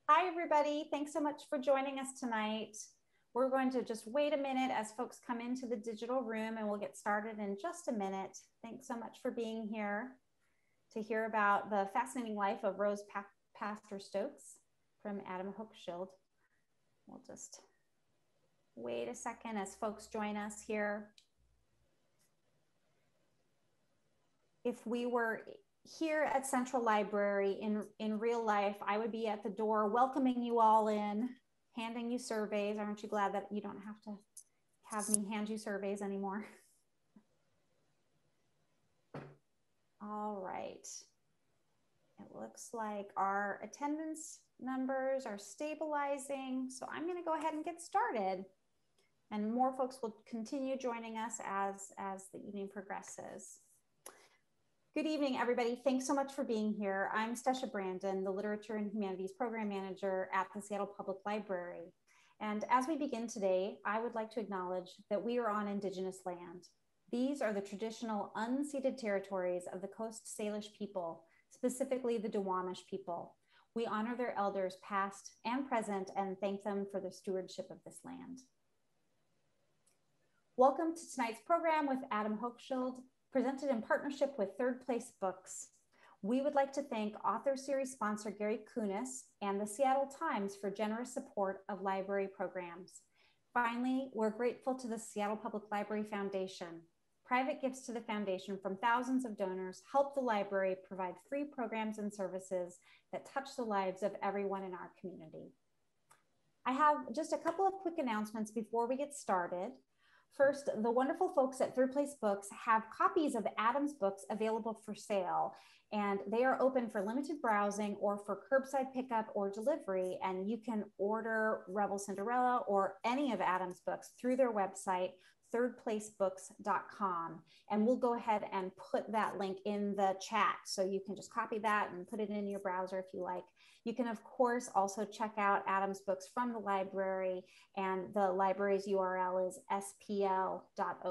Hi, everybody. Thanks so much for joining us tonight. We're going to just wait a minute as folks come into the digital room, and we'll get started in just a minute. Thanks so much for being here to hear about the fascinating life of Rose Pastor Stokes from Adam Hochschild. We'll just wait a second as folks join us here. If we were here at Central Library in real life, I would be at the door welcoming you all in, handing you surveys. Aren't you glad that you don't have to have me hand you surveys anymore? All right. It looks like our attendance numbers are stabilizing. So I'm going to go ahead and get started. And more folks will continue joining us as the evening progresses. Good evening, everybody. Thanks so much for being here. I'm Stesha Brandon, the Literature and Humanities Program Manager at the Seattle Public Library. And as we begin today, I would like to acknowledge that we are on Indigenous land. These are the traditional unceded territories of the Coast Salish people, specifically the Duwamish people. We honor their elders past and present and thank them for their stewardship of this land. Welcome to tonight's program with Adam Hochschild, presented in partnership with Third Place Books. We would like to thank author series sponsor Gary Kunis and the Seattle Times for generous support of library programs. Finally, we're grateful to the Seattle Public Library Foundation. Private gifts to the foundation from thousands of donors help the library provide free programs and services that touch the lives of everyone in our community. I have just a couple of quick announcements before we get started. First, the wonderful folks at Third Place Books have copies of Adam's books available for sale, and they are open for limited browsing or for curbside pickup or delivery. And you can order Rebel Cinderella or any of Adam's books through their website, thirdplacebooks.com. And we'll go ahead and put that link in the chat. So you can just copy that and put it in your browser if you like. You can, of course, also check out Adam's books from the library, and the library's URL is spl.org.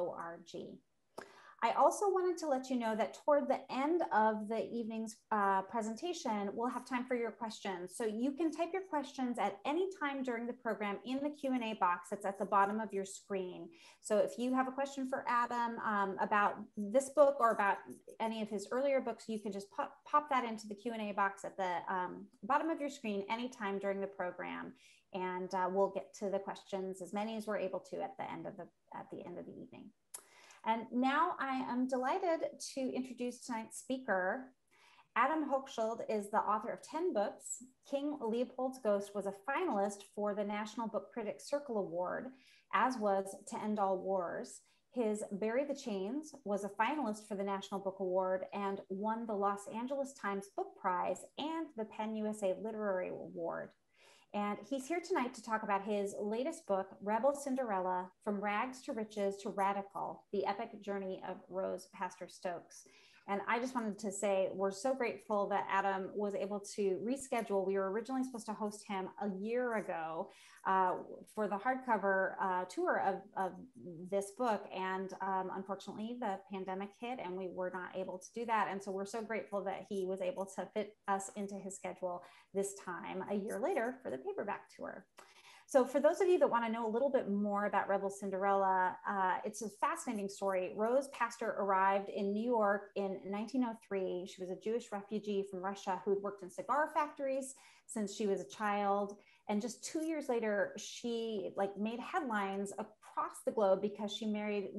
I also wanted to let you know that toward the end of the evening's presentation, we'll have time for your questions. So you can type your questions at any time during the program in the Q&A box that's at the bottom of your screen. So if you have a question for Adam about this book or about any of his earlier books, you can just pop that into the Q&A box at the bottom of your screen anytime during the program. And we'll get to the questions, as many as we're able to at the end of the evening. And now I am delighted to introduce tonight's speaker. Adam Hochschild is the author of 10 books. King Leopold's Ghost was a finalist for the National Book Critics Circle Award, as was To End All Wars. His Bury the Chains was a finalist for the National Book Award and won the Los Angeles Times Book Prize and the Penn USA Literary Award. And he's here tonight to talk about his latest book, Rebel Cinderella, From Rags to Riches to Radical, the epic journey of Rose Pastor Stokes. And I just wanted to say, we're so grateful that Adam was able to reschedule. We were originally supposed to host him a year ago for the hardcover tour of this book. And unfortunately, the pandemic hit and we were not able to do that. And so we're so grateful that he was able to fit us into his schedule this time, a year later, for the paperback tour. So for those of you that want to know a little bit more about Rebel Cinderella, it's a fascinating story. Rose Pastor arrived in New York in 1903. She was a Jewish refugee from Russia who had worked in cigar factories since she was a child. And just 2 years later, she made headlines across the globe because she married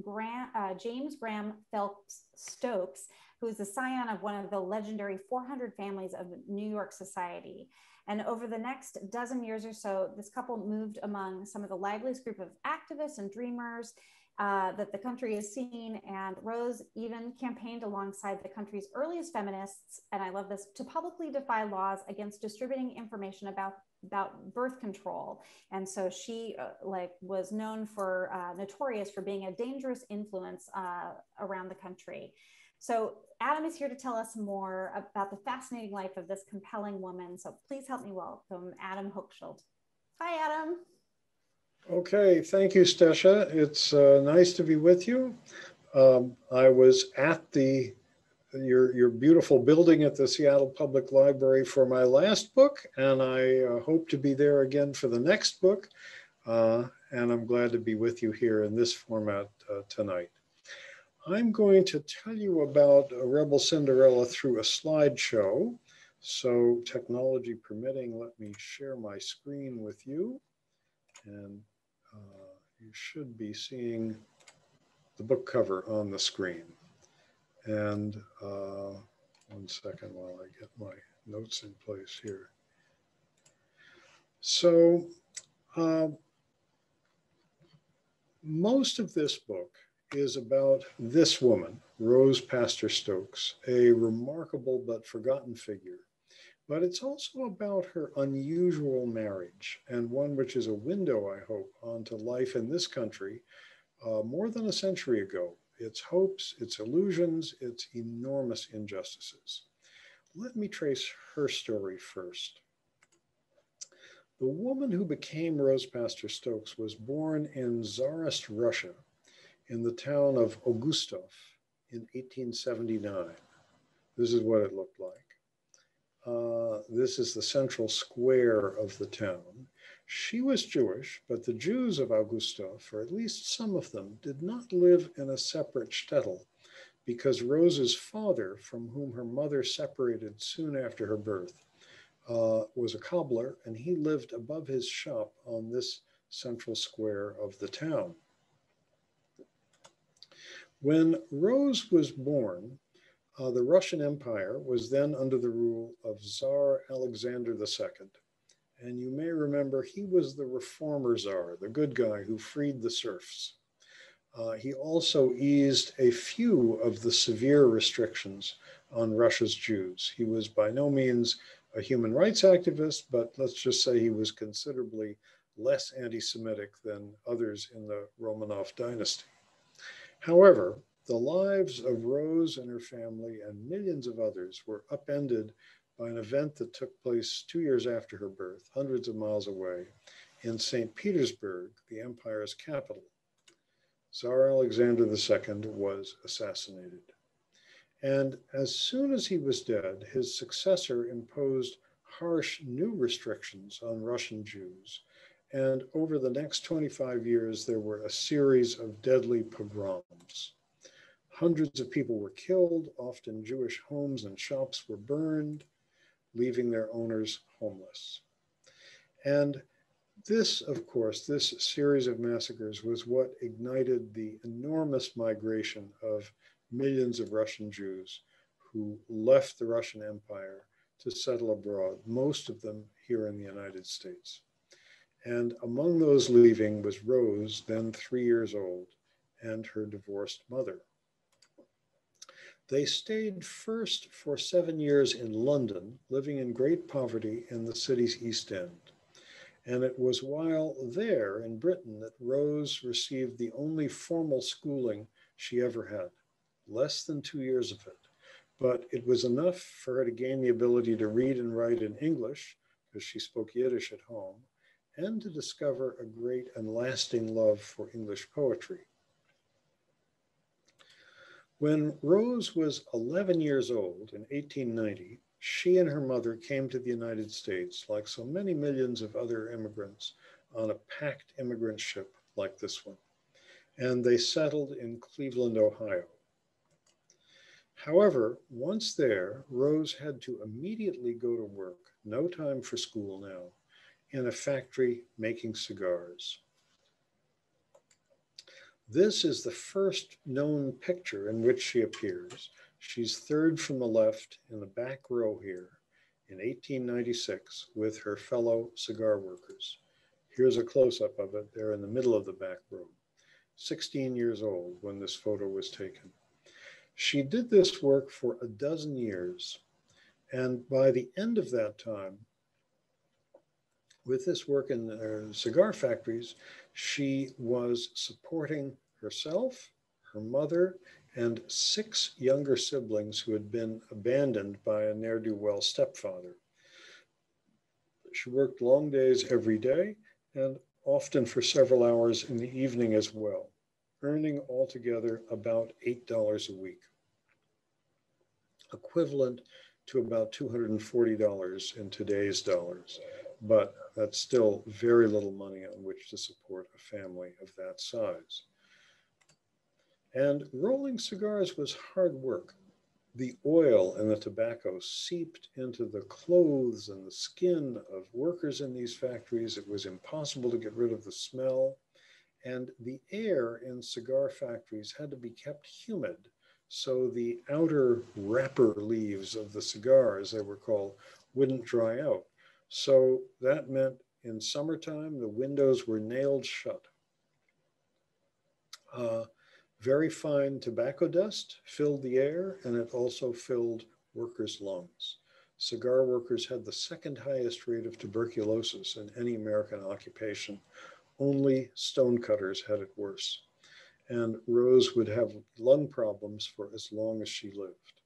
James Graham Phelps Stokes, who is the scion of one of the legendary 400 families of New York society. And over the next dozen years or so, this couple moved among some of the liveliest group of activists and dreamers that the country has seen. And Rose even campaigned alongside the country's earliest feminists, and I love this, to publicly defy laws against distributing information about birth control. And so she was known for, notorious for being a dangerous influence around the country. So Adam is here to tell us more about the fascinating life of this compelling woman. So please help me welcome Adam Hochschild. Hi, Adam. Okay, thank you, Stesha. It's nice to be with you. I was at the your beautiful building at the Seattle Public Library for my last book, and I hope to be there again for the next book. And I'm glad to be with you here in this format tonight. I'm going to tell you about Rebel Cinderella through a slideshow. So technology permitting, let me share my screen with you. And you should be seeing the book cover on the screen. And 1 second while I get my notes in place here. So most of this book is about this woman, Rose Pastor Stokes, a remarkable but forgotten figure. But it's also about her unusual marriage, and one which is a window, I hope, onto life in this country more than a century ago. Its hopes, its illusions, its enormous injustices. Let me trace her story first. The woman who became Rose Pastor Stokes was born in Tsarist Russia in the town of Augustov in 1879. This is what it looked like. This is the central square of the town. She was Jewish, but the Jews of Augustov, or at least some of them, did not live in a separate shtetl because Rose's father, from whom her mother separated soon after her birth, was a cobbler, and he lived above his shop on this central square of the town. When Rose was born, the Russian Empire was then under the rule of Tsar Alexander II. And you may remember he was the reformer Tsar, the good guy who freed the serfs. He also eased a few of the severe restrictions on Russia's Jews. He was by no means a human rights activist, but let's just say he was considerably less anti-Semitic than others in the Romanov dynasty. However, the lives of Rose and her family and millions of others were upended by an event that took place 2 years after her birth, hundreds of miles away, in St. Petersburg, the empire's capital. Tsar Alexander II was assassinated. And as soon as he was dead, his successor imposed harsh new restrictions on Russian Jews. And over the next 25 years, there were a series of deadly pogroms. Hundreds of people were killed, often Jewish homes and shops were burned, leaving their owners homeless. And this, of course, this series of massacres was what ignited the enormous migration of millions of Russian Jews who left the Russian Empire to settle abroad, most of them here in the United States. And among those leaving was Rose, then 3 years old, and her divorced mother. They stayed first for 7 years in London, living in great poverty in the city's East End. And it was while there in Britain that Rose received the only formal schooling she ever had, less than 2 years of it. But it was enough for her to gain the ability to read and write in English, because she spoke Yiddish at home, and to discover a great and lasting love for English poetry. When Rose was 11 years old in 1890, she and her mother came to the United States, like so many millions of other immigrants, on a packed immigrant ship like this one. And they settled in Cleveland, Ohio. However, once there, Rose had to immediately go to work, no time for school now, in a factory making cigars. This is the first known picture in which she appears. She's third from the left in the back row here in 1896 with her fellow cigar workers. Here's a close-up of it. They're in the middle of the back row. 16 years old when this photo was taken. She did this work for 12 years. And by the end of that time, with this work in cigar factories, she was supporting herself, her mother, and 6 younger siblings who had been abandoned by a ne'er-do-well stepfather. She worked long days every day and often for several hours in the evening as well, earning altogether about $8 a week. equivalent to about $240 in today's dollars. But that's still very little money on which to support a family of that size. And rolling cigars was hard work. The oil and the tobacco seeped into the clothes and the skin of workers in these factories. It was impossible to get rid of the smell. And the air in cigar factories had to be kept humid, so the outer wrapper leaves of the cigar, as they were called, wouldn't dry out. So that meant in summertime, the windows were nailed shut. Very fine tobacco dust filled the air, and it also filled workers' lungs. Cigar workers had the second highest rate of tuberculosis in any American occupation. Only stonecutters had it worse. And Rose would have lung problems for as long as she lived.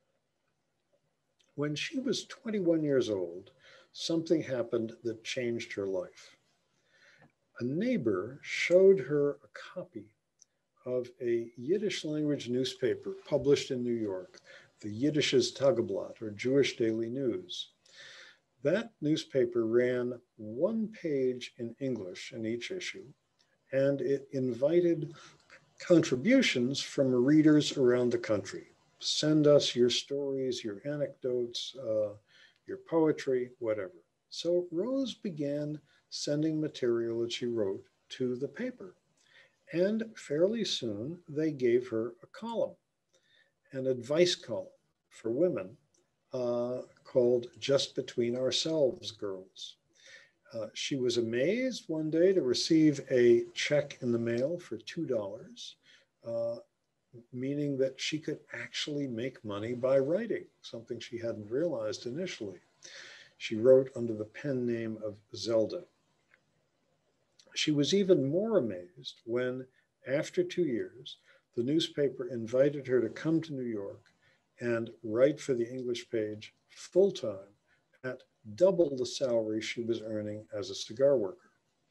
When she was 21 years old, something happened that changed her life. A neighbor showed her a copy of a Yiddish language newspaper published in New York, the Yiddisches Tageblatt, or Jewish Daily News. That newspaper ran one page in English in each issue, and it invited contributions from readers around the country. Send us your stories, your anecdotes, your poetry, whatever. So Rose began sending material that she wrote to the paper. And fairly soon, they gave her a column, an advice column for women called Just Between Ourselves, Girls. She was amazed one day to receive a check in the mail for $2, meaning that she could actually make money by writing, something she hadn't realized initially. She wrote under the pen name of Zelda. She was even more amazed when, after 2 years, the newspaper invited her to come to New York and write for the English page full-time at double the salary she was earning as a cigar worker.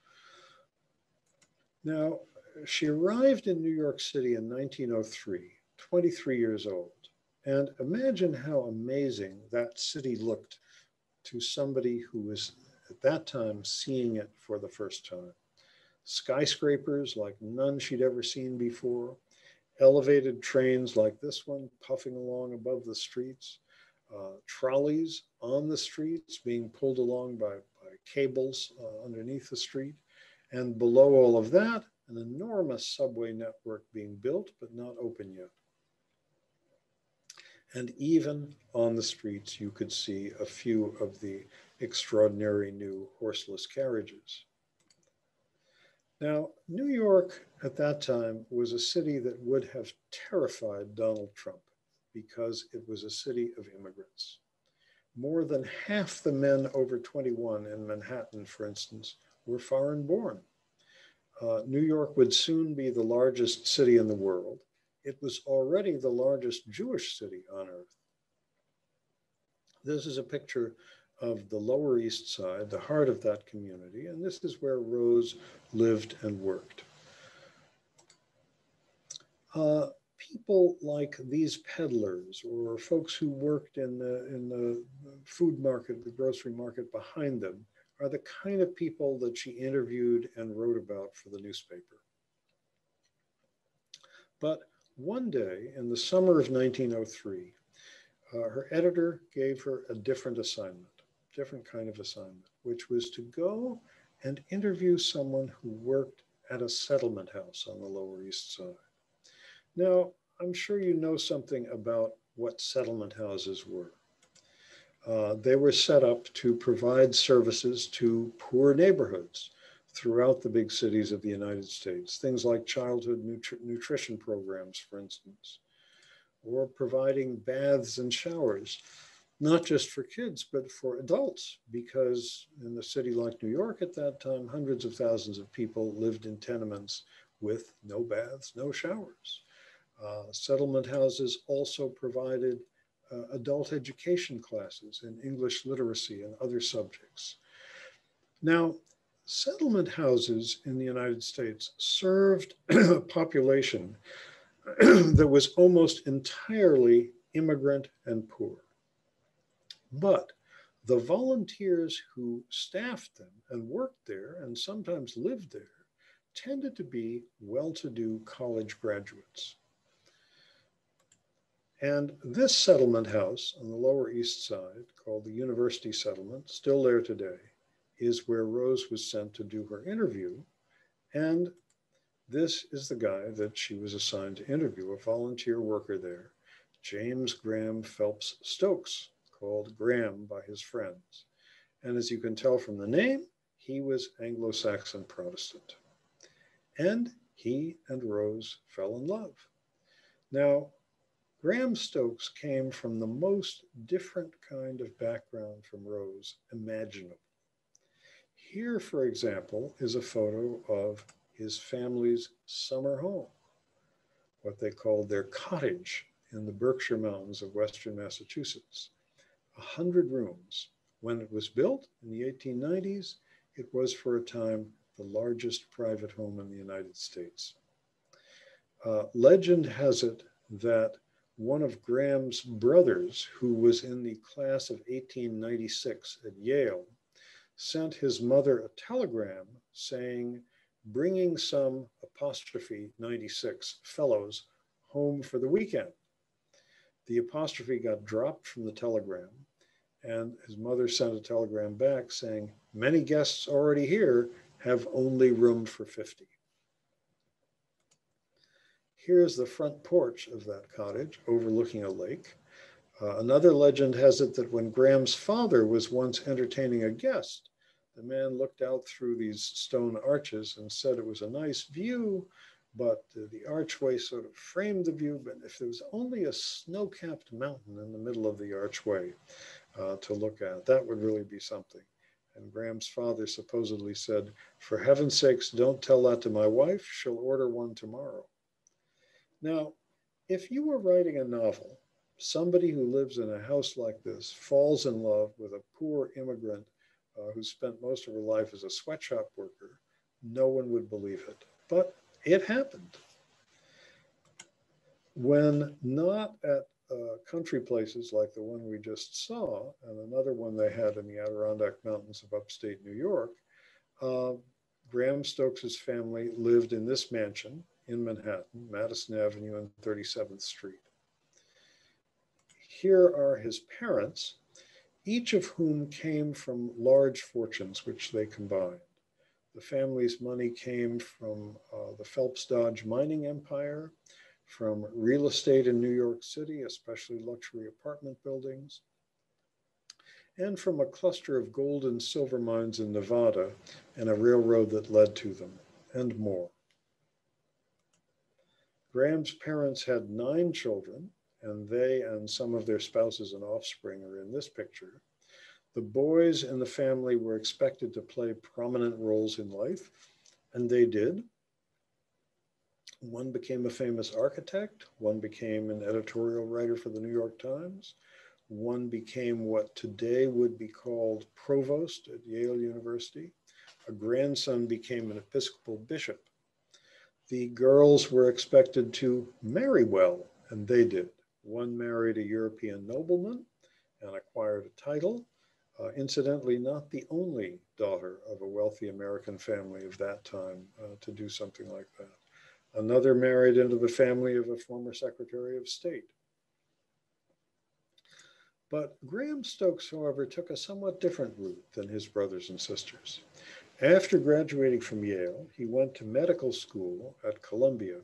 Now, she arrived in New York City in 1903, 23 years old. And imagine how amazing that city looked to somebody who was at that time seeing it for the first time. Skyscrapers like none she'd ever seen before, elevated trains like this one puffing along above the streets, trolleys on the streets being pulled along by cables underneath the street, and below all of that, an enormous subway network being built but not open yet. And even on the streets, you could see a few of the extraordinary new horseless carriages. Now, New York at that time was a city that would have terrified Donald Trump because it was a city of immigrants. More than half the men over 21 in Manhattan, for instance, were foreign born. New York would soon be the largest city in the world. It was already the largest Jewish city on earth. This is a picture of the Lower East Side, the heart of that community, and this is where Rose lived and worked. People like these peddlers or folks who worked in the food market, the grocery market behind them, are the kind of people that she interviewed and wrote about for the newspaper. But one day in the summer of 1903, her editor gave her a different assignment, different kind of assignment, which was to go and interview someone who worked at a settlement house on the Lower East Side. Now, I'm sure you know something about what settlement houses were. They were set up to provide services to poor neighborhoods throughout the big cities of the United States, things like childhood nutrition programs, for instance, or providing baths and showers, not just for kids, but for adults, because in a city like New York at that time, hundreds of thousands of people lived in tenements with no baths, no showers. Settlement houses also provided adult education classes in English literacy and other subjects. Now, settlement houses in the United States served a population that was almost entirely immigrant, and poor. But the volunteers who staffed them and worked there and sometimes lived there tended to be well-to-do college graduates. And this settlement house on the Lower East Side, called the University Settlement, still there today, is where Rose was sent to do her interview. And this is the guy that she was assigned to interview, a volunteer worker there, James Graham Phelps Stokes, called Graham by his friends. And as you can tell from the name, he was Anglo-Saxon Protestant. And he and Rose fell in love. Now, Graham Stokes came from the most different kind of background from Rose imaginable. Here, for example, is a photo of his family's summer home, what they called their cottage in the Berkshire Mountains of Western Massachusetts. 100 rooms. When it was built in the 1890s, it was for a time the largest private home in the United States. Legend has it that one of Graham's brothers, who was in the class of 1896 at Yale, sent his mother a telegram saying, bringing some apostrophe 96 fellows home for the weekend. The apostrophe got dropped from the telegram, and his mother sent a telegram back saying, many guests already here have only room for 50. Here's the front porch of that cottage overlooking a lake. Another legend has it that when Graham's father was once entertaining a guest, the man looked out through these stone arches and said it was a nice view, but the archway sort of framed the view. But if there was only a snow-capped mountain in the middle of the archway to look at, that would really be something. And Graham's father supposedly said, for heaven's sakes, don't tell that to my wife. She'll order one tomorrow. Now, if you were writing a novel, somebody who lives in a house like this falls in love with a poor immigrant who spent most of her life as a sweatshop worker, no one would believe it. But it happened. When not at country places like the one we just saw, and another one they had in the Adirondack Mountains of upstate New York, Graham Stokes' family lived in this mansion in Manhattan, Madison Avenue and 37th Street. Here are his parents, each of whom came from large fortunes which they combined. The family's money came from the Phelps Dodge mining empire, from real estate in New York City, especially luxury apartment buildings, and from a cluster of gold and silver mines in Nevada and a railroad that led to them, and more. Graham's parents had 9 children, and they and some of their spouses and offspring are in this picture. The boys in the family were expected to play prominent roles in life, and they did. One became a famous architect, one became an editorial writer for the New York Times, one became what today would be called provost at Yale University, a grandson became an Episcopal bishop. The girls were expected to marry well, and they did. One married a European nobleman and acquired a title. Incidentally, not the only daughter of a wealthy American family of that time to do something like that. Another married into the family of a former Secretary of State. But Graham Stokes, however, took a somewhat different route than his brothers and sisters. After graduating from Yale, he went to medical school at Columbia.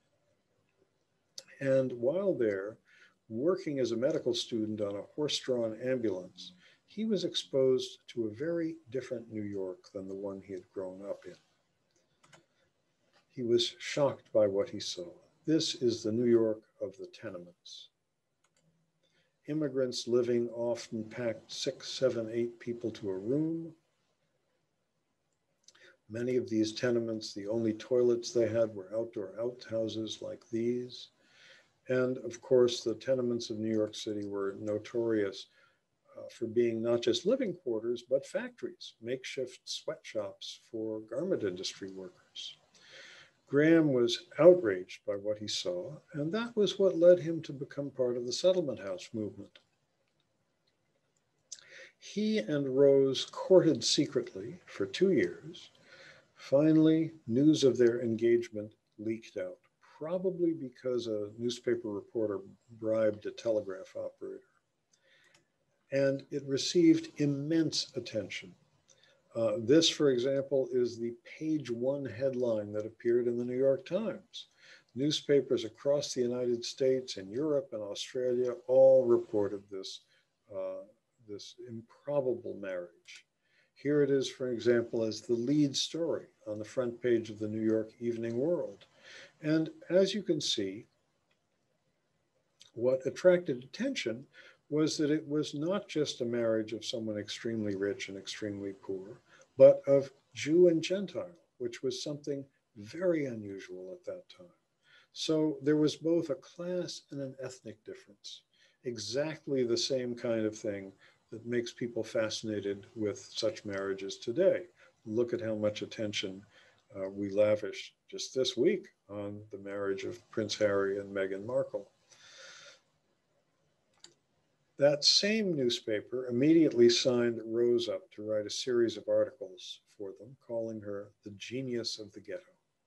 And while there, working as a medical student on a horse-drawn ambulance, he was exposed to a very different New York than the one he had grown up in. He was shocked by what he saw. This is the New York of the tenements. Immigrants living often packed 6, 7, 8 people to a room. Many of these tenements, the only toilets they had were outdoor outhouses like these. And of course, the tenements of New York City were notorious for being not just living quarters, but factories, makeshift sweatshops for garment industry workers. Graham was outraged by what he saw, and that was what led him to become part of the settlement house movement. He and Rose courted secretly for 2 years. Finally, news of their engagement leaked out, probably because a newspaper reporter bribed a telegraph operator. And it received immense attention. This, for example, is the page one headline that appeared in the New York Times. Newspapers across the United States and Europe and Australia all reported this, this improbable marriage. Here it is, for example, as the lead story on the front page of the New York Evening World. And as you can see, what attracted attention was that it was not just a marriage of someone extremely rich and extremely poor, but of Jew and Gentile, which was something very unusual at that time. So there was both a class and an ethnic difference, exactly the same kind of thing that makes people fascinated with such marriages today. Look at how much attention we lavished just this week on the marriage of Prince Harry and Meghan Markle. That same newspaper immediately signed Rose up to write a series of articles for them, calling her the genius of the ghetto.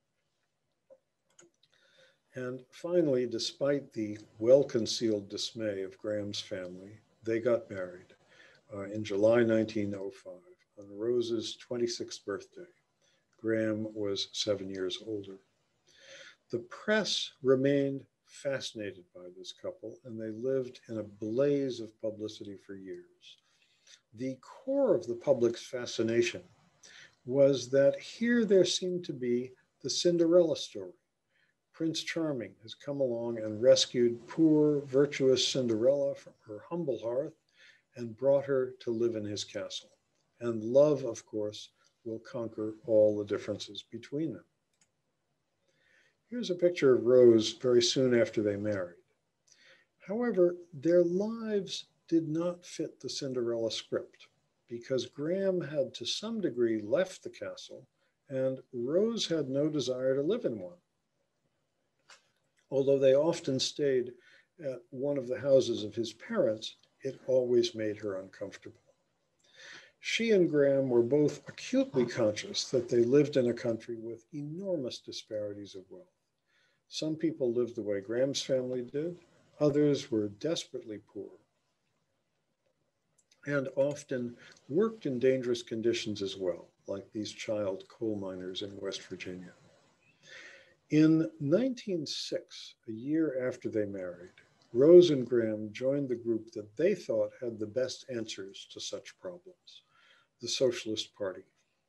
And finally, despite the well-concealed dismay of Graham's family, they got married in July 1905 on Rose's 26th birthday. Graham was 7 years older. The press remained fascinated by this couple, and they lived in a blaze of publicity for years. The core of the public's fascination was that here there seemed to be the Cinderella story. Prince Charming has come along and rescued poor, virtuous Cinderella from her humble hearth and brought her to live in his castle. And love, of course, will conquer all the differences between them. Here's a picture of Rose very soon after they married. However, their lives did not fit the Cinderella script because Graham had to some degree left the castle and Rose had no desire to live in one. Although they often stayed at one of the houses of his parents, it always made her uncomfortable. She and Graham were both acutely conscious that they lived in a country with enormous disparities of wealth. Some people lived the way Graham's family did, others were desperately poor, and often worked in dangerous conditions as well, like these child coal miners in West Virginia. In 1906, a year after they married, Rose and Graham joined the group that they thought had the best answers to such problems, the Socialist Party.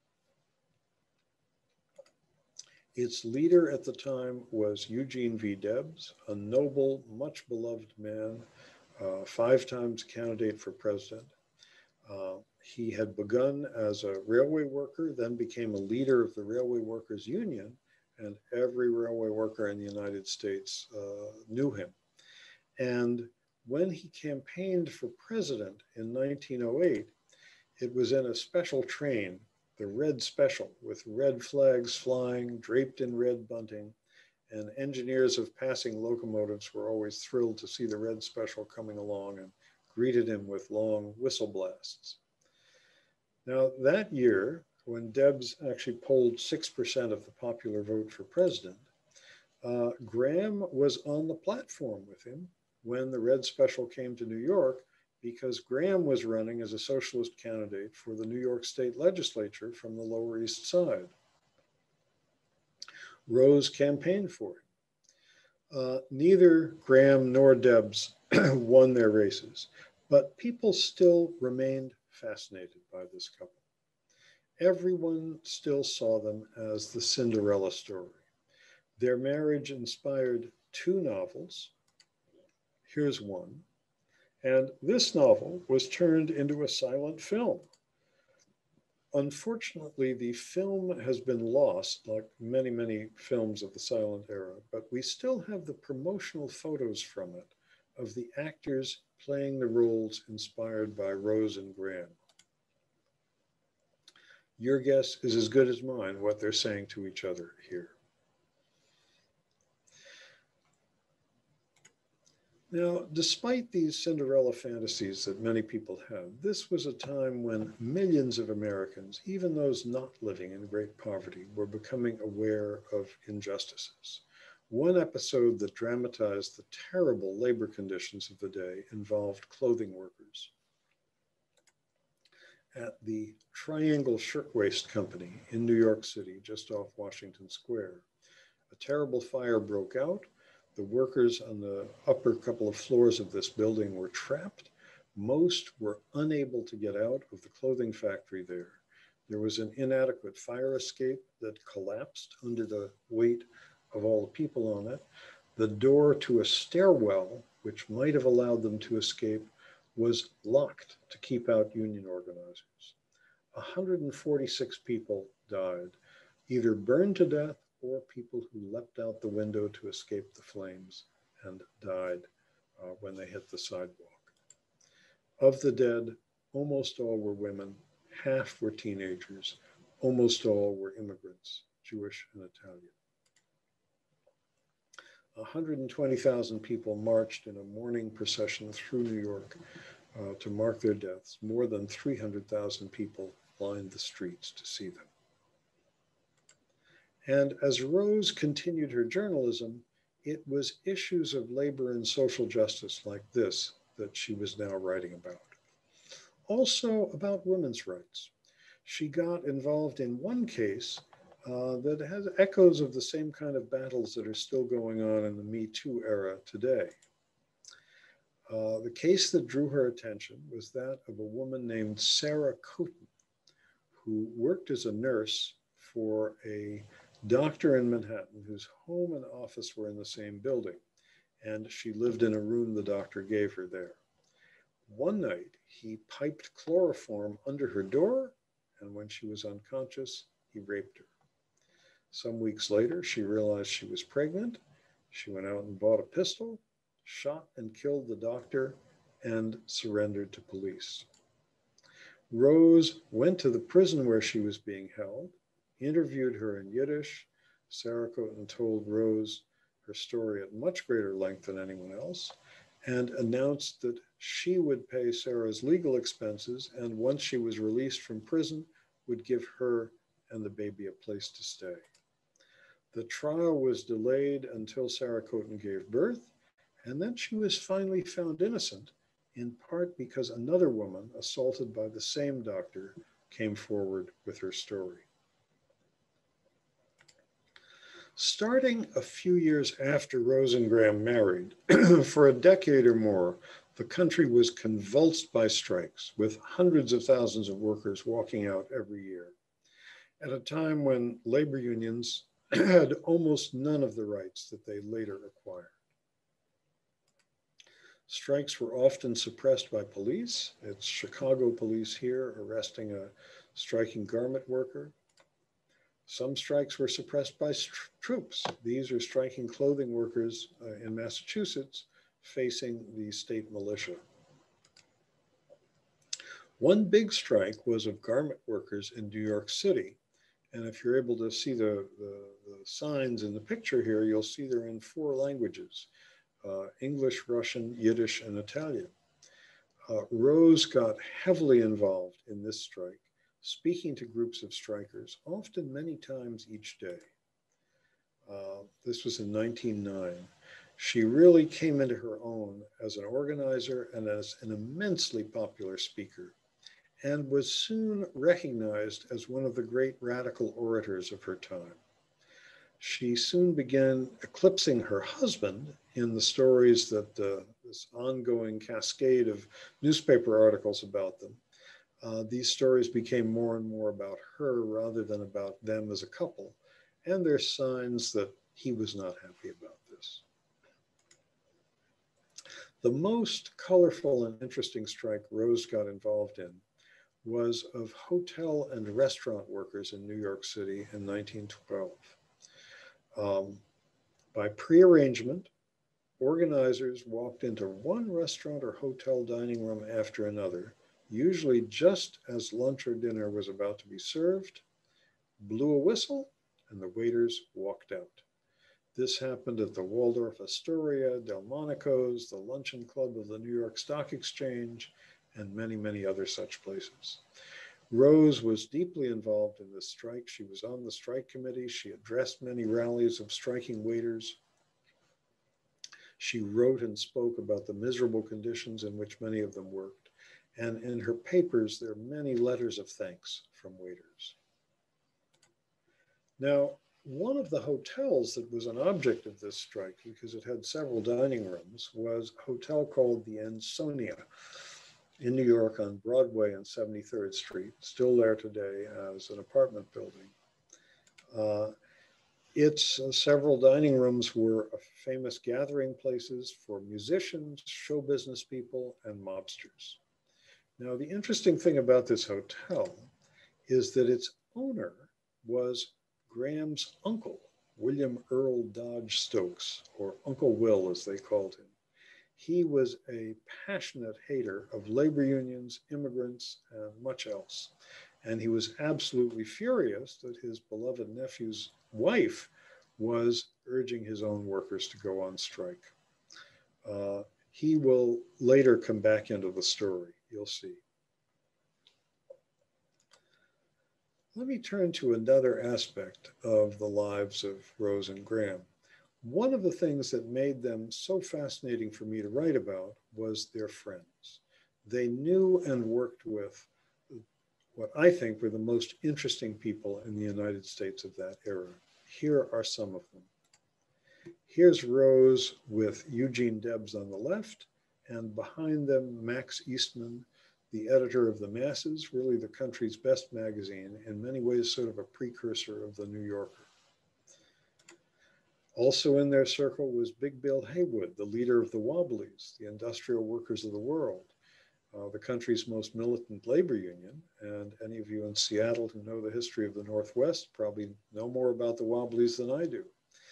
Its leader at the time was Eugene V. Debs, a noble, much beloved man, 5 times candidate for president. He had begun as a railway worker, then became a leader of the Railway Workers Union, and every railway worker in the United States knew him. And when he campaigned for president in 1908, it was in a special train, the Red Special, with red flags flying, draped in red bunting, and engineers of passing locomotives were always thrilled to see the Red Special coming along and greeted him with long whistle blasts. Now, that year, when Debs actually polled 6% of the popular vote for president, Graham was on the platform with him when the Red Special came to New York, because Graham was running as a socialist candidate for the New York State Legislature from the Lower East Side. Rose campaigned for him. Neither Graham nor Debs won their races, but people still remained fascinated by this couple. Everyone still saw them as the Cinderella story. Their marriage inspired 2 novels. Here's one. And this novel was turned into a silent film. Unfortunately, the film has been lost, like many, many films of the silent era, but we still have the promotional photos from it of the actors playing the roles inspired by Rose and Graham. Your guess is as good as mine what they're saying to each other here. Now, despite these Cinderella fantasies that many people have, this was a time when millions of Americans, even those not living in great poverty, were becoming aware of injustices. One episode that dramatized the terrible labor conditions of the day involved clothing workers at the Triangle Shirtwaist Company in New York City, just off Washington Square. A terrible fire broke out. The workers on the upper couple of floors of this building were trapped. Most were unable to get out of the clothing factory there. There was an inadequate fire escape that collapsed under the weight of all the people on it. The door to a stairwell, which might have allowed them to escape, was locked to keep out union organizers. 146 people died, either burned to death or people who leapt out the window to escape the flames and died when they hit the sidewalk. Of the dead, almost all were women, half were teenagers, almost all were immigrants, Jewish and Italian. 120,000 people marched in a mourning procession through New York to mark their deaths. More than 300,000 people lined the streets to see them. And as Rose continued her journalism, it was issues of labor and social justice like this that she was now writing about. Also about women's rights. She got involved in one case that has echoes of the same kind of battles that are still going on in the Me Too era today. The case that drew her attention was that of a woman named Sarah Coton, who worked as a nurse for a doctor in Manhattan whose home and office were in the same building, and she lived in a room the doctor gave her there. One night, he piped chloroform under her door, and when she was unconscious, he raped her. Some weeks later, she realized she was pregnant. She went out and bought a pistol, shot and killed the doctor, and surrendered to police. Rose went to the prison where she was being held, interviewed her in Yiddish. Sarah Coton told Rose her story at much greater length than anyone else, and announced that she would pay Sarah's legal expenses, and once she was released from prison, would give her and the baby a place to stay. The trial was delayed until Sarah Coton gave birth, and then she was finally found innocent, in part because another woman assaulted by the same doctor came forward with her story. Starting a few years after Rose and Graham married, for a decade or more, the country was convulsed by strikes, with hundreds of thousands of workers walking out every year, at a time when labor unions had almost none of the rights that they later acquired. Strikes were often suppressed by police. It's Chicago police here arresting a striking garment worker. Some strikes were suppressed by troops. These are striking clothing workers in Massachusetts facing the state militia. One big strike was of garment workers in New York City. And if you're able to see the signs in the picture here, you'll see they're in 4 languages, English, Russian, Yiddish, and Italian. Rose got heavily involved in this strike, speaking to groups of strikers, often many times each day. This was in 1909. She really came into her own as an organizer and as an immensely popular speaker, and was soon recognized as one of the great radical orators of her time. She soon began eclipsing her husband in the stories that this ongoing cascade of newspaper articles about them. These stories became more and more about her rather than about them as a couple, and there's signs that he was not happy about this. The most colorful and interesting strike Rose got involved in was of hotel and restaurant workers in New York City in 1912. By prearrangement, organizers walked into one restaurant or hotel dining room after another, usually just as lunch or dinner was about to be served, blew a whistle, and the waiters walked out. This happened at the Waldorf Astoria, Delmonico's, the Luncheon Club of the New York Stock Exchange, and many, many other such places. Rose was deeply involved in this strike. She was on the strike committee. She addressed many rallies of striking waiters. She wrote and spoke about the miserable conditions in which many of them worked. And in her papers, there are many letters of thanks from waiters. Now, one of the hotels that was an object of this strike, because it had several dining rooms, was a hotel called the Ansonia in New York on Broadway and 73rd Street, still there today as an apartment building. Its several dining rooms were famous gathering places for musicians, show business people, and mobsters. Now, the interesting thing about this hotel is that its owner was Graham's uncle, William Earl Dodge Stokes, or Uncle Will, as they called him. He was a passionate hater of labor unions, immigrants, and much else. And he was absolutely furious that his beloved nephew's wife was urging his own workers to go on strike. He will later come back into the story, you'll see. Let me turn to another aspect of the lives of Rose and Graham. One of the things that made them so fascinating for me to write about was their friends. They knew and worked with what I think were the most interesting people in the United States of that era. Here are some of them. Here's Rose with Eugene Debs on the left, and behind them, Max Eastman, the editor of The Masses, really the country's best magazine, in many ways sort of a precursor of The New Yorker. Also in their circle was Big Bill Haywood, the leader of the Wobblies, the industrial workers of the world, the country's most militant labor union. And any of you in Seattle who know the history of the Northwest probably know more about the Wobblies than I do.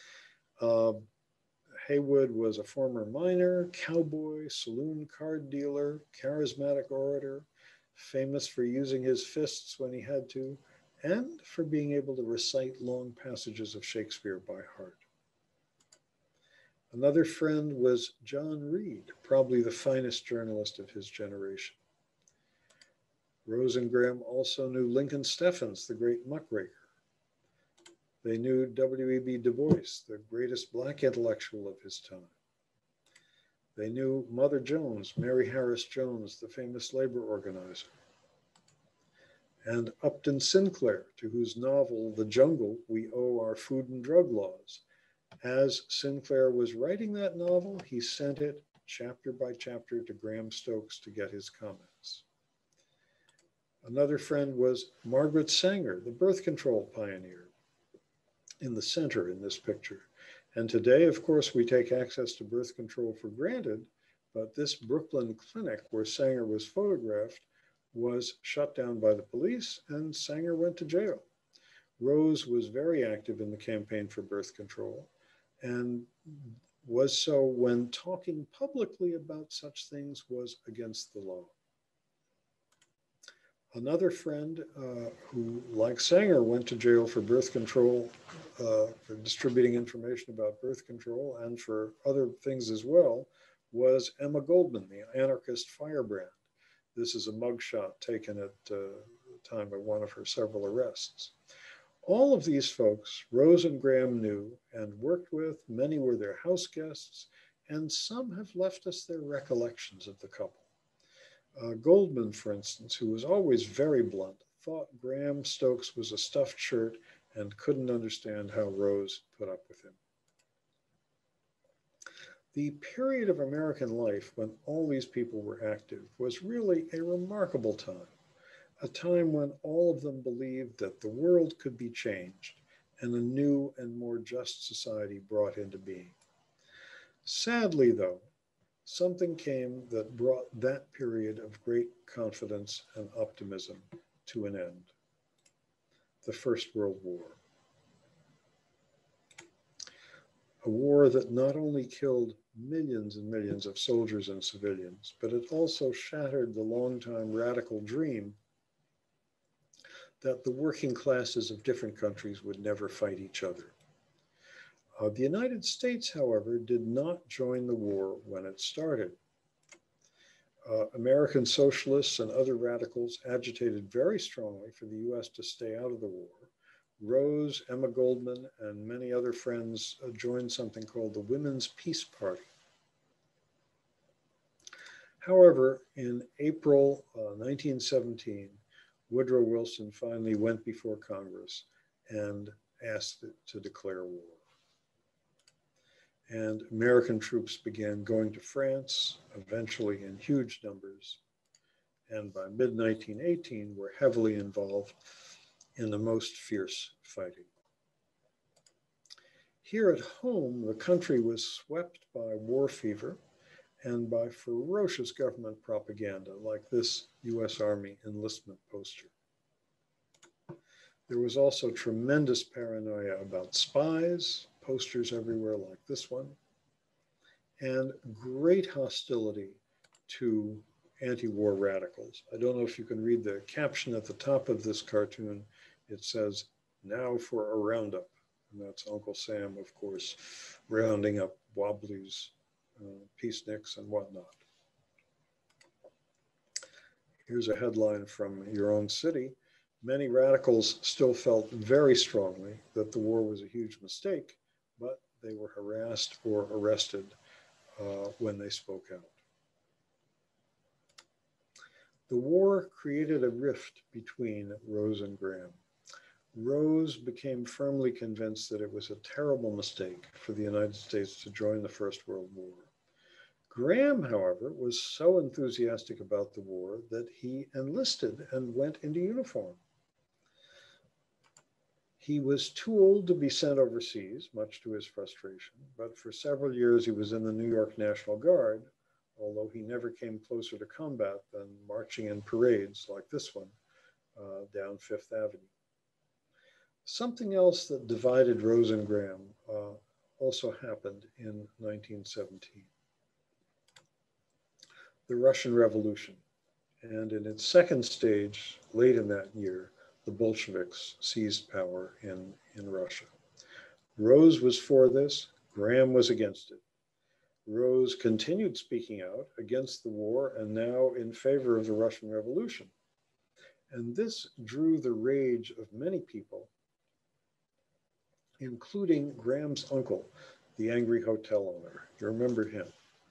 Haywood was a former miner, cowboy, saloon card dealer, charismatic orator, famous for using his fists when he had to, and for being able to recite long passages of Shakespeare by heart. Another friend was John Reed, probably the finest journalist of his generation. Rose and Graham also knew Lincoln Steffens, the great muckraker. They knew W.E.B. Du Bois, the greatest Black intellectual of his time. They knew Mother Jones, Mary Harris Jones, the famous labor organizer. And Upton Sinclair, to whose novel, The Jungle, we owe our food and drug laws. As Sinclair was writing that novel, he sent it chapter by chapter to Graham Stokes to get his comments. Another friend was Margaret Sanger, the birth control pioneer, in the center in this picture. And today, of course, we take access to birth control for granted, but this Brooklyn clinic where Sanger was photographed was shut down by the police, and Sanger went to jail. Rose was very active in the campaign for birth control, and was so when talking publicly about such things was against the law. Another friend who, like Sanger, went to jail for birth control, for distributing information about birth control and for other things as well, was Emma Goldman, the anarchist firebrand. This is a mugshot taken at the time of one of her several arrests. All of these folks, Rose and Graham knew and worked with. Many were their house guests, and some have left us their recollections of the couple. Goldman, for instance, who was always very blunt, thought Graham Stokes was a stuffed shirt and couldn't understand how Rose put up with him. The period of American life when all these people were active was really a remarkable time, a time when all of them believed that the world could be changed and a new and more just society brought into being. Sadly, though, something came that brought that period of great confidence and optimism to an end: the First World War. A war that not only killed millions and millions of soldiers and civilians, but it also shattered the long-time radical dream that the working classes of different countries would never fight each other. The United States, however, did not join the war when it started. American socialists and other radicals agitated very strongly for the US to stay out of the war. Rose, Emma Goldman, and many other friends joined something called the Women's Peace Party. However, in April 1917, Woodrow Wilson finally went before Congress and asked it to declare war. And American troops began going to France, eventually in huge numbers, and by mid-1918 were heavily involved in the most fierce fighting. Here at home, the country was swept by war fever and by ferocious government propaganda like this US Army enlistment poster. There was also tremendous paranoia about spies, posters everywhere like this one, and great hostility to anti-war radicals. I don't know if you can read the caption at the top of this cartoon. It says, "Now for a roundup." And that's Uncle Sam, of course, rounding up wobblies, peaceniks, and whatnot. Here's a headline from your own city. Many radicals still felt very strongly that the war was a huge mistake, but they were harassed or arrested when they spoke out. The war created a rift between Rose and Graham. Rose became firmly convinced that it was a terrible mistake for the United States to join the First World War. Graham, however, was so enthusiastic about the war that he enlisted and went into uniform. He was too old to be sent overseas, much to his frustration, but for several years he was in the New York National Guard, although he never came closer to combat than marching in parades like this one down Fifth Avenue. Something else that divided Rose and Graham also happened in 1917. The Russian Revolution, and in its second stage, late in that year, the Bolsheviks seized power in Russia. Rose was for this, Graham was against it. Rose continued speaking out against the war and now in favor of the Russian Revolution. And this drew the rage of many people, including Graham's uncle, the angry hotel owner. You remember him.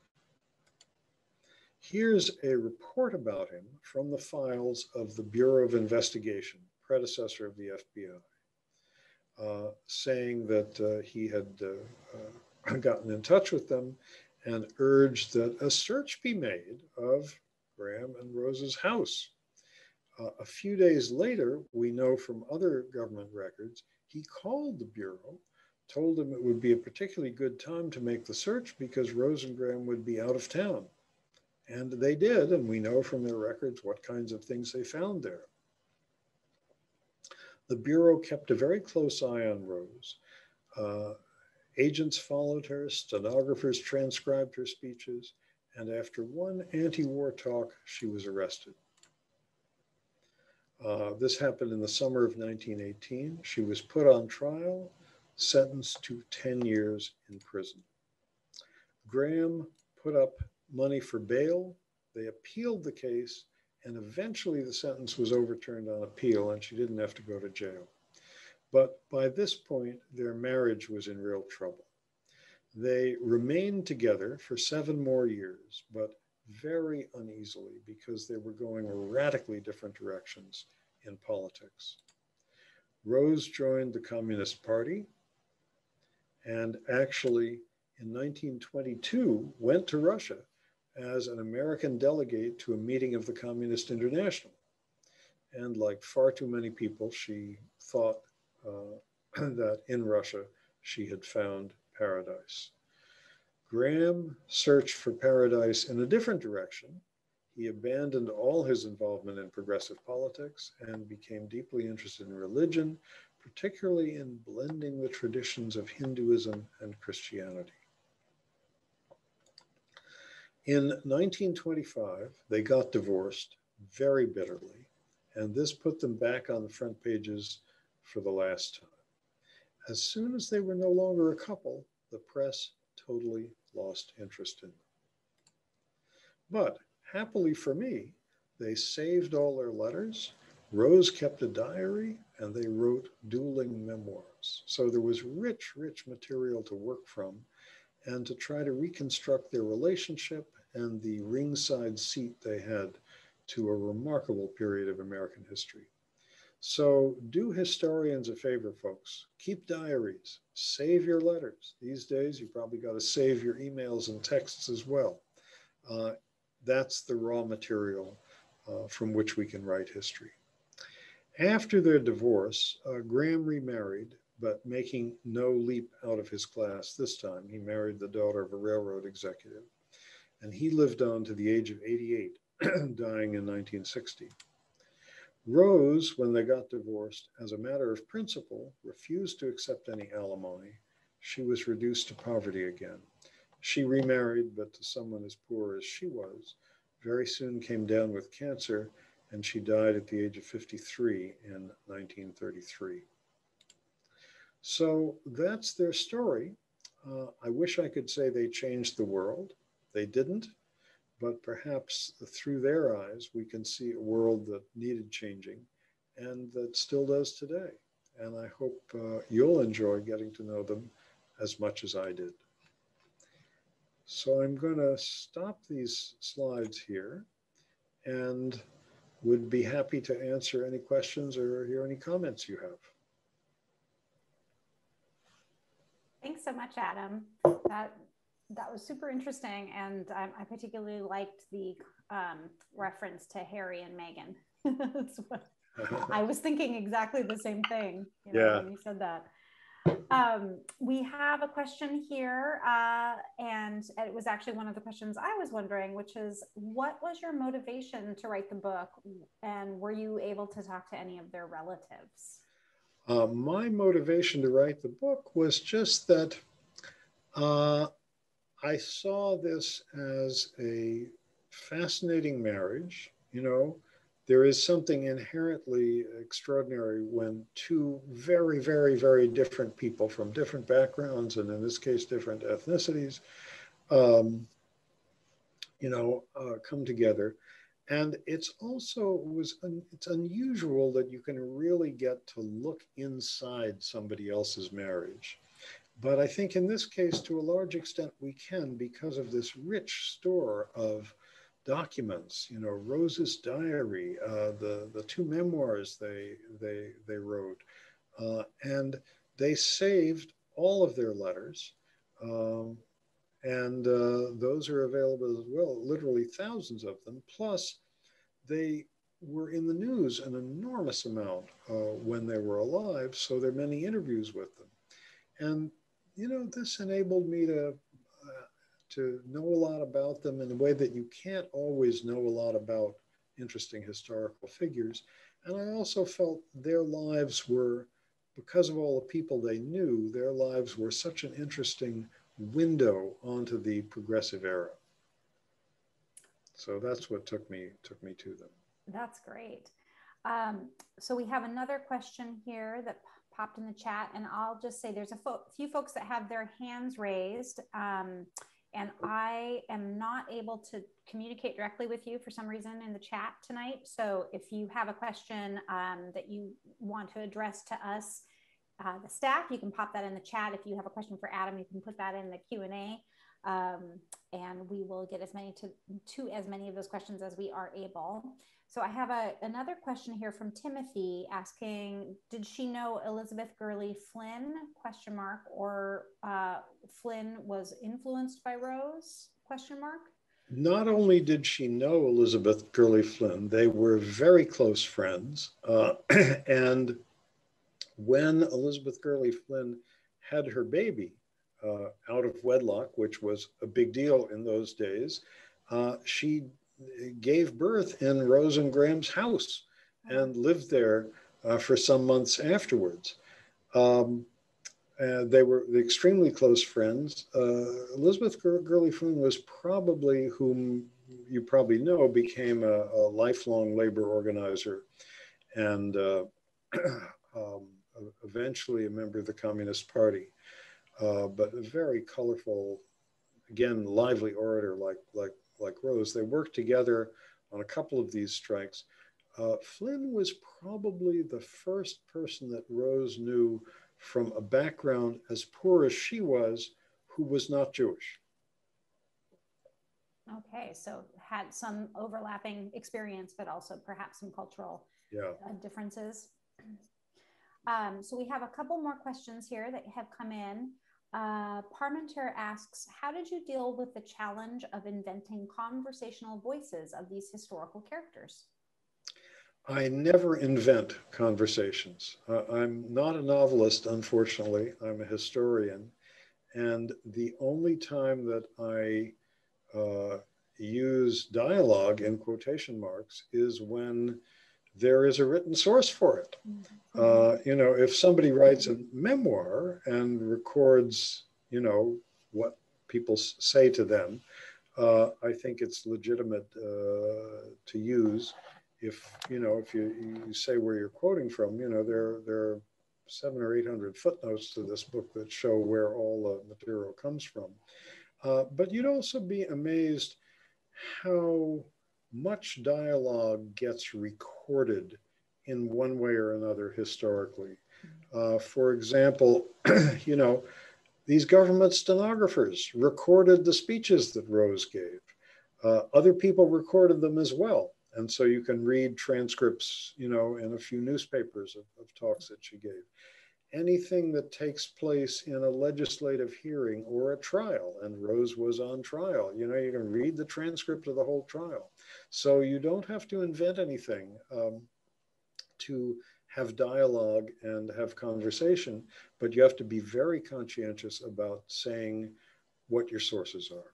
Here's a report about him from the files of the Bureau of Investigation, predecessor of the FBI, saying that he had gotten in touch with them and urged that a search be made of Graham and Rose's house. A few days later, we know from other government records, he called the Bureau, told them it would be a particularly good time to make the search because Rose and Graham would be out of town. And they did, and we know from their records what kinds of things they found there. The Bureau kept a very close eye on Rose. Agents followed her, stenographers transcribed her speeches, and after one anti-war talk, she was arrested. This happened in the summer of 1918. She was put on trial, sentenced to 10 years in prison. Graham put up money for bail. They appealed the case, and eventually the sentence was overturned on appeal, and she didn't have to go to jail. But by this point, their marriage was in real trouble. They remained together for 7 more years, but very uneasily because they were going radically different directions in politics. Rose joined the Communist Party and actually in 1922 went to Russia as an American delegate to a meeting of the Communist International. And like far too many people, she thought that in Russia she had found paradise. Graham searched for paradise in a different direction. He abandoned all his involvement in progressive politics and became deeply interested in religion, particularly in blending the traditions of Hinduism and Christianity. In 1925, they got divorced very bitterly, and this put them back on the front pages for the last time. As soon as they were no longer a couple, the press totally lost interest in them. But happily for me, they saved all their letters. Rose kept a diary, and they wrote dueling memoirs. So there was rich, rich material to work from and to try to reconstruct their relationship and the ringside seat they had to a remarkable period of American history. So do historians a favor, folks. Keep diaries, save your letters. These days, you probably got to save your emails and texts as well. That's the raw material from which we can write history. After their divorce, Graham remarried, but making no leap out of his class this time. He married the daughter of a railroad executive, and he lived on to the age of 88, dying in 1960. Rose, when they got divorced, as a matter of principle, refused to accept any alimony. She was reduced to poverty again. She remarried, but to someone as poor as she was, very soon came down with cancer, and she died at the age of 53 in 1933. So that's their story. I wish I could say they changed the world. They didn't. But perhaps through their eyes, we can see a world that needed changing and that still does today. And I hope you'll enjoy getting to know them as much as I did. So I'm going to stop these slides here and would be happy to answer any questions or hear any comments you have. Thanks so much, Adam. That was super interesting, and I particularly liked the reference to Harry and Meghan. That's what I was thinking, exactly the same thing, when you said that. We have a question here, and it was actually one of the questions I was wondering, which is, what was your motivation to write the book, and were you able to talk to any of their relatives? My motivation to write the book was just that I saw this as a fascinating marriage. There is something inherently extraordinary when two very, very, very different people from different backgrounds, and in this case, different ethnicities, come together. And it's unusual that you can really get to look inside somebody else's marriage. But I think in this case, to a large extent, we can, because of this rich store of documents. Rose's diary, the two memoirs they wrote, and they saved all of their letters, and those are available as well. Literally thousands of them. Plus, they were in the news an enormous amount when they were alive. So there are many interviews with them, and this enabled me to know a lot about them in a way that you can't always know a lot about interesting historical figures. And I also felt their lives were, because of all the people they knew, their lives were such an interesting window onto the progressive era. So that's what took me to them. That's great. So we have another question here that popped in the chat, and I'll just say there's a few folks that have their hands raised, and I am not able to communicate directly with you for some reason in the chat tonight. So if you have a question that you want to address to us, the staff, you can pop that in the chat. If you have a question for Adam, you can put that in the Q&A, and we will get as many to as many of those questions as we are able. So I have another question here from Timothy asking, did she know Elizabeth Gurley Flynn, ? Or Flynn was influenced by Rose, ? Not only did she know Elizabeth Gurley Flynn, they were very close friends. And when Elizabeth Gurley Flynn had her baby out of wedlock, which was a big deal in those days, she gave birth in Rose and Graham's house and lived there for some months afterwards. They were extremely close friends. Elizabeth Gurley Flynn was probably, whom you probably know, became a lifelong labor organizer and eventually a member of the Communist Party, but a very colorful, again, lively orator like Rose. They worked together on a couple of these strikes. Flynn was probably the first person that Rose knew from a background as poor as she was, who was not Jewish. Okay, so had some overlapping experience, but also perhaps some cultural differences. So we have a couple more questions here that have come in. Parmenter asks, how did you deal with the challenge of inventing conversational voices of these historical characters? I never invent conversations. I'm not a novelist, unfortunately. I'm a historian. And the only time that I use dialogue in quotation marks is when there is a written source for it. You know, if somebody writes a memoir and records, you know, what people say to them, I think it's legitimate to use. If, you know, if you say where you're quoting from, you know, there are 700 or 800 footnotes to this book that show where all the material comes from. But you'd also be amazed how much dialogue gets recorded in one way or another historically. For example, you know, these government stenographers recorded the speeches that Rose gave. Other people recorded them as well. And so you can read transcripts, you know, in a few newspapers of talks that she gave. Anything that takes place in a legislative hearing or a trial, and Rose was on trial, you know, you can read the transcript of the whole trial. So you don't have to invent anything to have dialogue and have conversation, but you have to be very conscientious about saying what your sources are.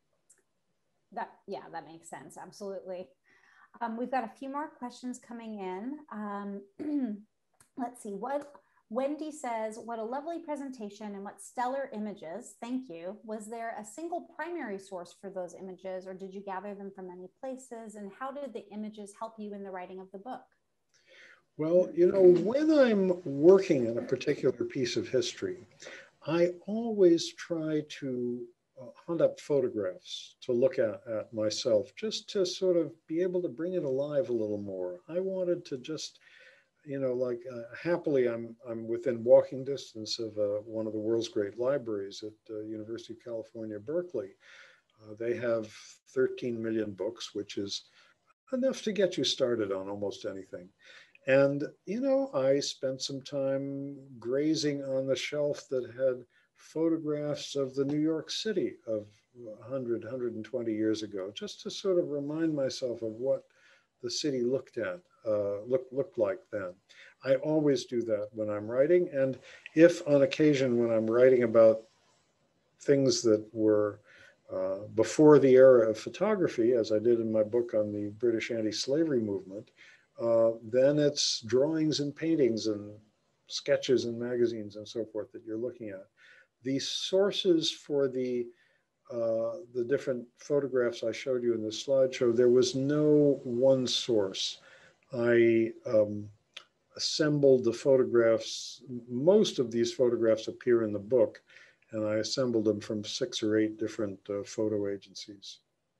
That makes sense. Absolutely. We've got a few more questions coming in. Let's see. Wendy says, what a lovely presentation and what stellar images. Thank you. Was there a single primary source for those images, or did you gather them from many places? And how did the images help you in the writing of the book? Well, you know, when I'm working on a particular piece of history, I always try to hunt up photographs to look at myself, just to sort of be able to bring it alive a little more. I wanted to just, you know, like happily, I'm within walking distance of one of the world's great libraries at University of California, Berkeley. They have 13 million books, which is enough to get you started on almost anything. And, you know, I spent some time grazing on the shelf that had photographs of the New York City of 100, 120 years ago, just to sort of remind myself of what the city looked like then. I always do that when I'm writing. And if on occasion when I'm writing about things that were before the era of photography, as I did in my book on the British anti-slavery movement, then it's drawings and paintings and sketches and magazines and so forth that you're looking at. The sources for the different photographs I showed you in the slideshow, there was no one source. I assembled the photographs. Most of these photographs appear in the book, and I assembled them from 6 or 8 different photo agencies.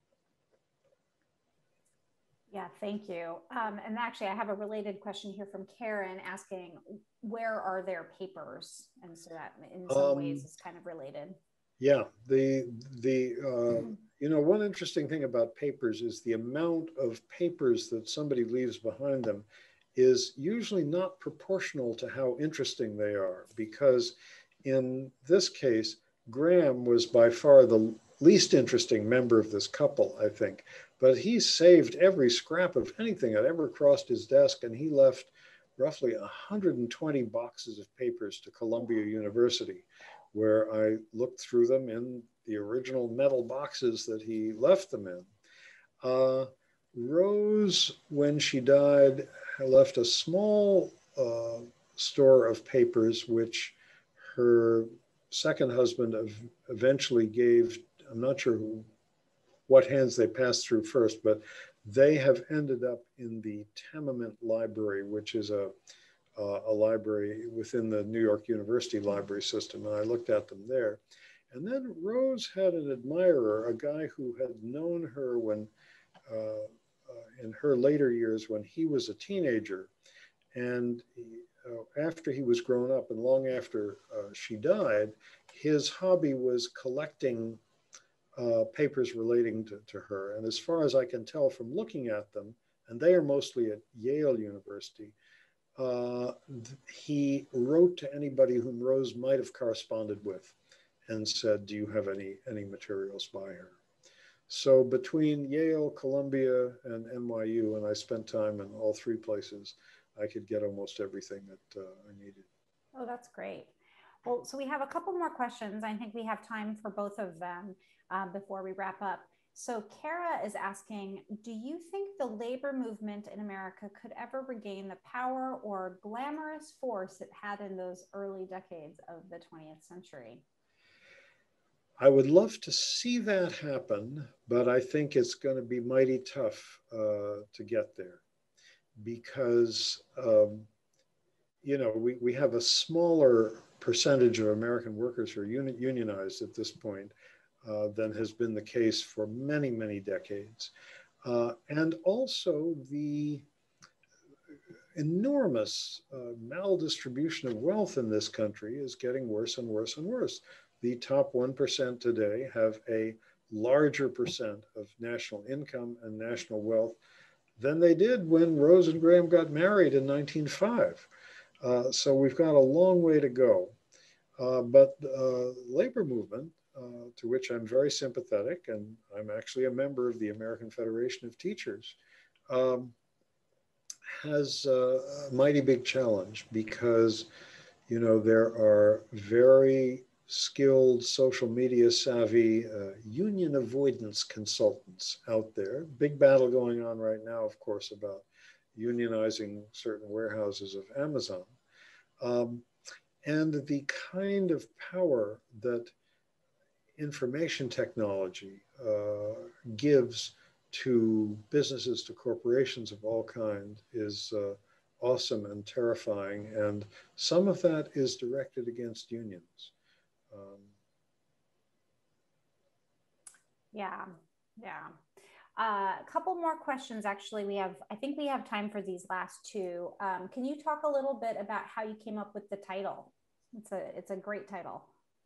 Yeah, thank you. And actually, I have a related question here from Karen asking, where are their papers? And so that in some ways is kind of related. Yeah, you know, one interesting thing about papers is the amount of papers that somebody leaves behind them is usually not proportional to how interesting they are, because in this case, Graham was by far the least interesting member of this couple, I think, but he saved every scrap of anything that ever crossed his desk, and he left roughly 120 boxes of papers to Columbia University, where I looked through them in the original metal boxes that he left them in. Rose, when she died, left a small store of papers, which her second husband eventually gave. I'm not sure what hands they passed through first, but they have ended up in the Tenement Library, which is a a library within the New York University library system, and I looked at them there. And then Rose had an admirer, a guy who had known her when, in her later years when he was a teenager. And after he was grown up and long after she died, his hobby was collecting papers relating to her. And as far as I can tell from looking at them, and they are mostly at Yale University, he wrote to anybody whom Rose might have corresponded with and said, do you have any materials by her? So between Yale, Columbia, and NYU, and I spent time in all three places, I could get almost everything that I needed. Oh, that's great. Well, so we have a couple more questions. I think we have time for both of them before we wrap up. So Kara is asking, do you think the labor movement in America could ever regain the power or glamorous force it had in those early decades of the 20th century? I would love to see that happen, but I think it's going to be mighty tough to get there because, you know, we have a smaller percentage of American workers who are unionized at this point than has been the case for many, many decades. And also the enormous maldistribution of wealth in this country is getting worse and worse and worse. The top 1% today have a larger percent of national income and national wealth than they did when Rose and Graham got married in 1905. So we've got a long way to go. But the labor movement, to which I'm very sympathetic, and I'm actually a member of the American Federation of Teachers, has a mighty big challenge because, you know, there are very skilled social media savvy union avoidance consultants out there. Big battle going on right now, of course, about unionizing certain warehouses of Amazon. And the kind of power that information technology gives to businesses, to corporations of all kinds is awesome and terrifying. And some of that is directed against unions. Yeah. A couple more questions, actually. I think we have time for these last two. Can you talk a little bit about how you came up with the title? It's a great title.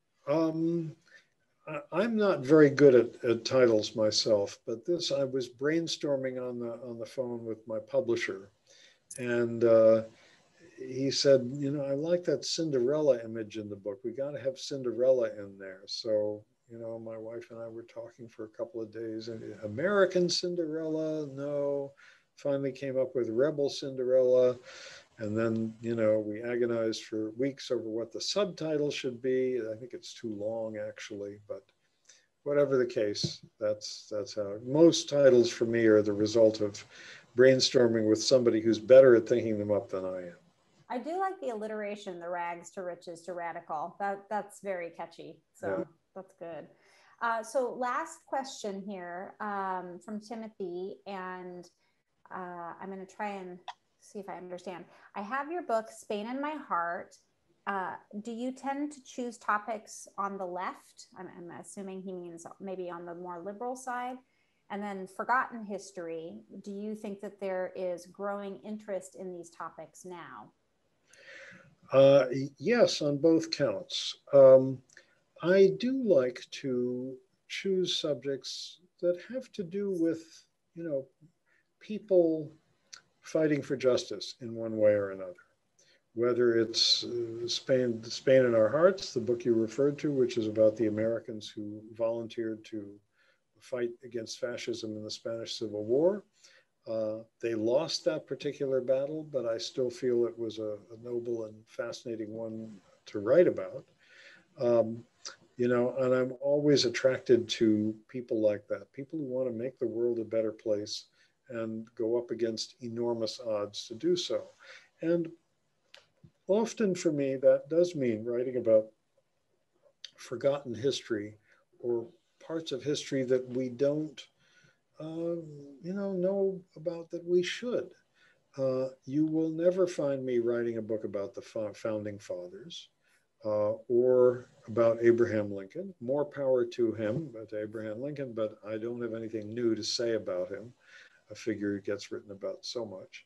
I'm not very good at titles myself, but this, I was brainstorming on the phone with my publisher, and he said, you know, I like that Cinderella image in the book. We got to have Cinderella in there. So, you know, my wife and I were talking for a couple of days, and American Cinderella, no. Finally came up with Rebel Cinderella. And then, you know, we agonized for weeks over what the subtitle should be. I think it's too long, actually, but whatever the case, that's how. Most titles for me are the result of brainstorming with somebody who's better at thinking them up than I am. I do like the alliteration, the rags to riches to radical. That's very catchy. So yeah. That's good. So last question here from Timothy, and I'm going to try and see if I understand. I have your book, Spain in My Heart. Do you tend to choose topics on the left? I'm assuming he means maybe on the more liberal side. And then Forgotten History. Do you think that there is growing interest in these topics now? Yes, on both counts. I do like to choose subjects that have to do with, you know, people fighting for justice in one way or another. Whether it's Spain in Our Hearts, the book you referred to, which is about the Americans who volunteered to fight against fascism in the Spanish Civil War. They lost that particular battle, but I still feel it was a noble and fascinating one to write about. You know, and I'm always attracted to people like that, people who want to make the world a better place and go up against enormous odds to do so. And often for me, that does mean writing about forgotten history or parts of history that we don't, you know about that we should. You will never find me writing a book about the founding fathers or about Abraham Lincoln. More power to him, but Abraham Lincoln, but I don't have anything new to say about him, a figure who gets written about so much.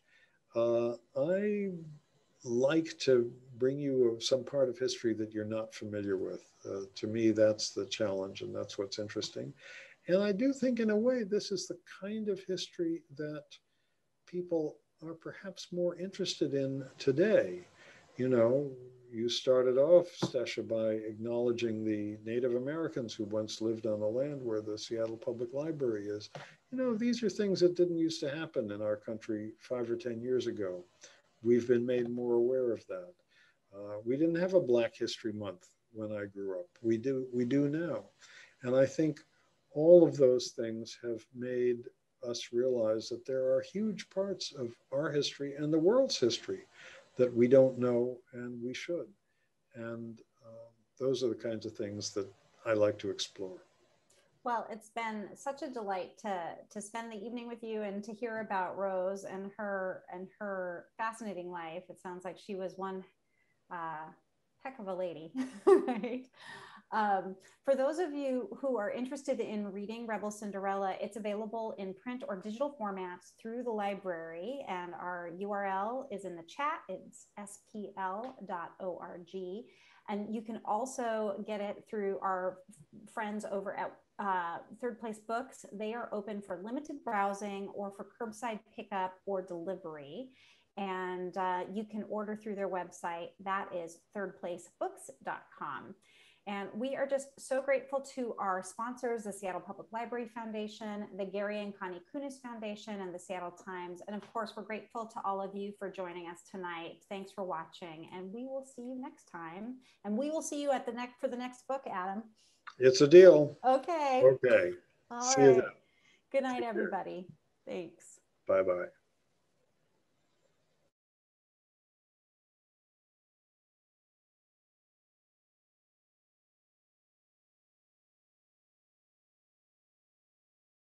I like to bring you some part of history that you're not familiar with. To me, that's the challenge, and that's what's interesting. And I do think, in a way, this is the kind of history that people are perhaps more interested in today. You know, you started off, Stasha, by acknowledging the Native Americans who once lived on the land where the Seattle Public Library is. You know, these are things that didn't used to happen in our country 5 or 10 years ago. We've been made more aware of that. We didn't have a Black History Month when I grew up. We do now. And I think all of those things have made us realize that there are huge parts of our history and the world's history that we don't know and we should. And those are the kinds of things that I like to explore. Well, it's been such a delight to spend the evening with you and to hear about Rose and her fascinating life. It sounds like she was one heck of a lady, right? For those of you who are interested in reading Rebel Cinderella, it's available in print or digital formats through the library, and our URL is in the chat. It's spl.org. And you can also get it through our friends over at Third Place Books. They are open for limited browsing or for curbside pickup or delivery. And you can order through their website. That is thirdplacebooks.com. And we are just so grateful to our sponsors, the Seattle Public Library Foundation, the Gary and Connie Kunis Foundation, and the Seattle Times. And of course, we're grateful to all of you for joining us tonight. Thanks for watching, and we will see you next time. And we will see you at for the next book, Adam. It's a deal. Okay. Okay. All See right. you then. Good night, everybody. Thanks. Bye-bye.